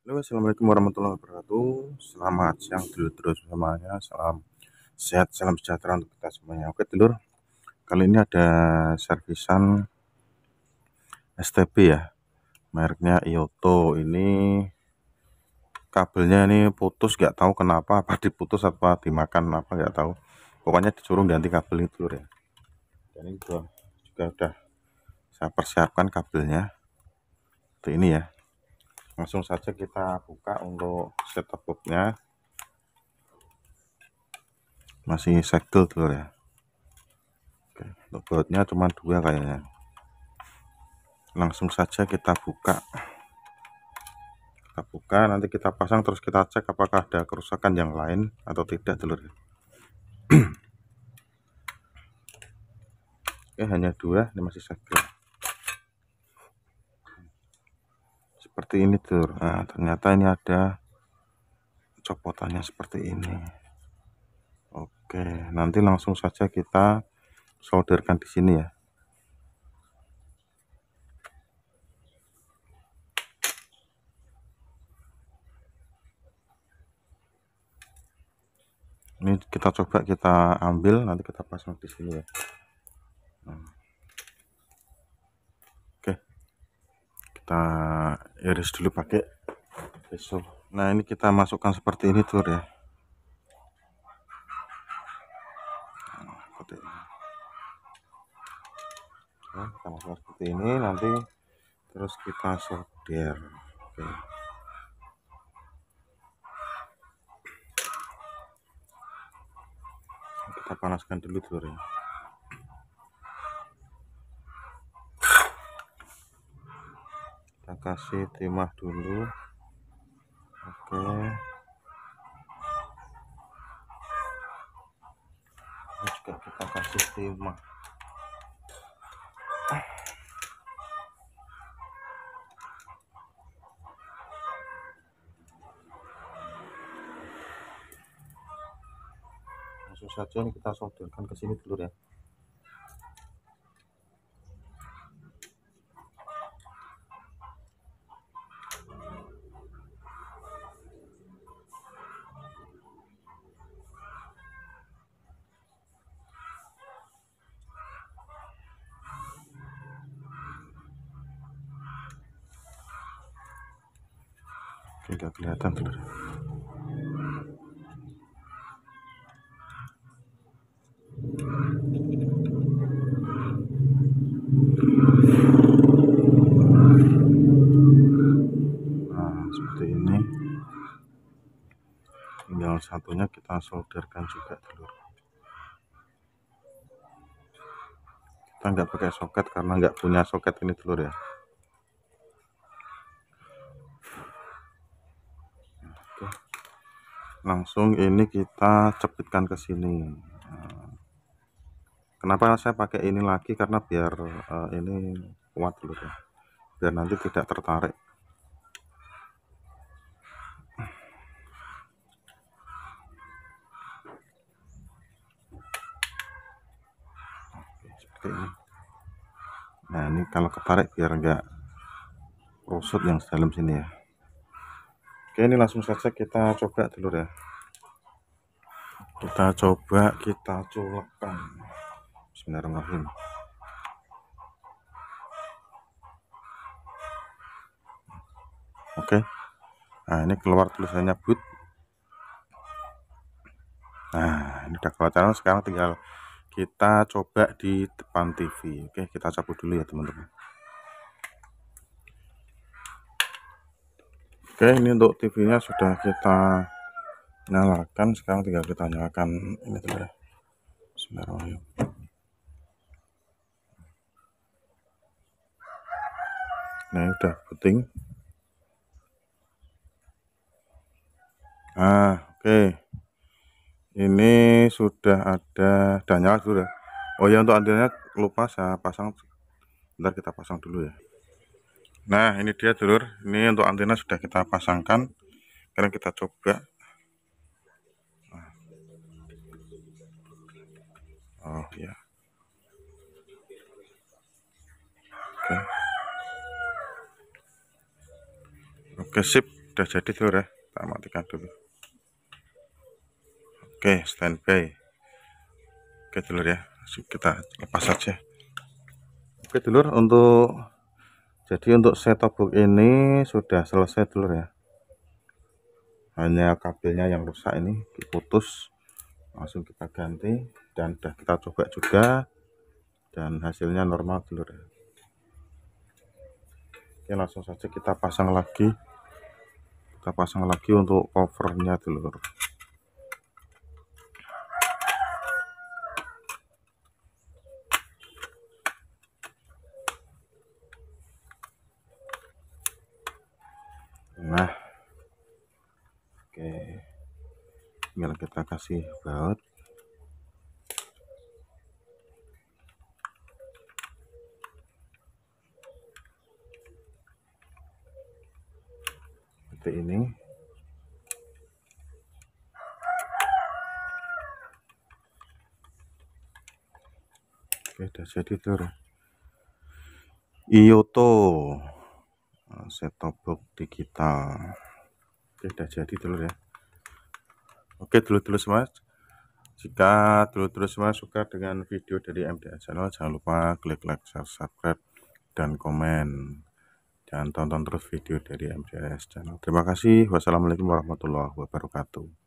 Halo, assalamualaikum warahmatullahi wabarakatuh. Selamat siang dulur-dulur semuanya. Salam sehat, salam sejahtera untuk kita semuanya. Oke dulur, kali ini ada servisan STB ya, mereknya Ioto. Ini kabelnya ini putus, nggak tahu kenapa, apa diputus apa dimakan apa nggak tahu. Pokoknya disuruh ganti kabel itu dulur ya. Dan ini juga udah saya persiapkan kabelnya. Seperti ini ya. Langsung saja kita buka untuk setup boxnya. Masih segel dulur ya. Oke, untuk bautnya cuma 2 kayaknya. Langsung saja kita buka. Nanti kita pasang, terus kita cek apakah ada kerusakan yang lain atau tidak dulur. Oke, hanya 2, ini masih segel seperti ini dulur. Nah, ternyata ini ada copotannya seperti ini. Oke, nanti langsung saja kita solderkan di sini ya. Ini kita coba kita ambil, nanti kita pasang di sini ya. Oke, kita iris dulu pakai pisau. Nah, ini kita masukkan seperti ini dulur ya. Nah, kita masukkan seperti ini, nanti terus kita solder. Oke. Kita panaskan dulu dulur ya. Kita kasih timah dulu. Oke, ini juga kita kasih timah. Langsung saja ini kita solderkan ke sini dulu ya. Oke, nggak kelihatan dulu. Nah, seperti ini. Tinggal satunya kita solderkan juga dulu. Kita nggak pakai soket karena nggak punya soket ini dulu ya. Oke. Langsung ini kita cepitkan ke sini. Nah, kenapa saya pakai ini lagi, karena biar ini kuat dulu ya, biar nanti tidak tertarik. Oke, seperti ini. Nah, ini kalau ketarik biar enggak rusut yang dalam sini ya. Oke, ini langsung saja kita coba dulu ya. Kita coba kita colokkan. Bismillahirrahmanirrahim. Oke. Nah, ini keluar tulisannya boot. Nah, ini udah keluar. Sekarang tinggal kita coba di depan TV. Oke, kita cabut dulu ya teman-teman. Oke, ini untuk TV-nya sudah kita nyalakan. Sekarang tinggal kita nyalakan ini dulu ya. Bismillahirrahmanirrahim. Nah, ini udah booting. Nah, oke. Ini sudah ada, dan nyala sudah. Oh ya, untuk antenanya lupa saya pasang. Bentar, kita pasang dulu ya. Nah, ini dia dulur. Ini untuk antena sudah kita pasangkan. Sekarang kita coba. Oh ya. Oke. Oke, sip. Udah jadi dulu ya, kita matikan dulu. Oke, standby. Oke dulur ya, kita lepas saja. Oke dulur, untuk set-top box ini sudah selesai dulur ya. Hanya kabelnya yang rusak ini diputus, langsung kita ganti dan sudah kita coba juga dan hasilnya normal dulur ya. Oke, langsung saja kita pasang lagi. Kita pasang lagi untuk covernya dulur. Nah, oke, tinggal kita kasih baut. Seperti ini. Oke, udah jadi dulur. Iyoto set-top box digital. Oke, udah jadi dulur ya. Oke dulur-dulur semua, jika dulur-dulur semua suka dengan video dari MDS Channel, jangan lupa klik like, share, subscribe, dan komen, dan tonton terus video dari MDS Channel. Terima kasih. Wassalamualaikum warahmatullahi wabarakatuh.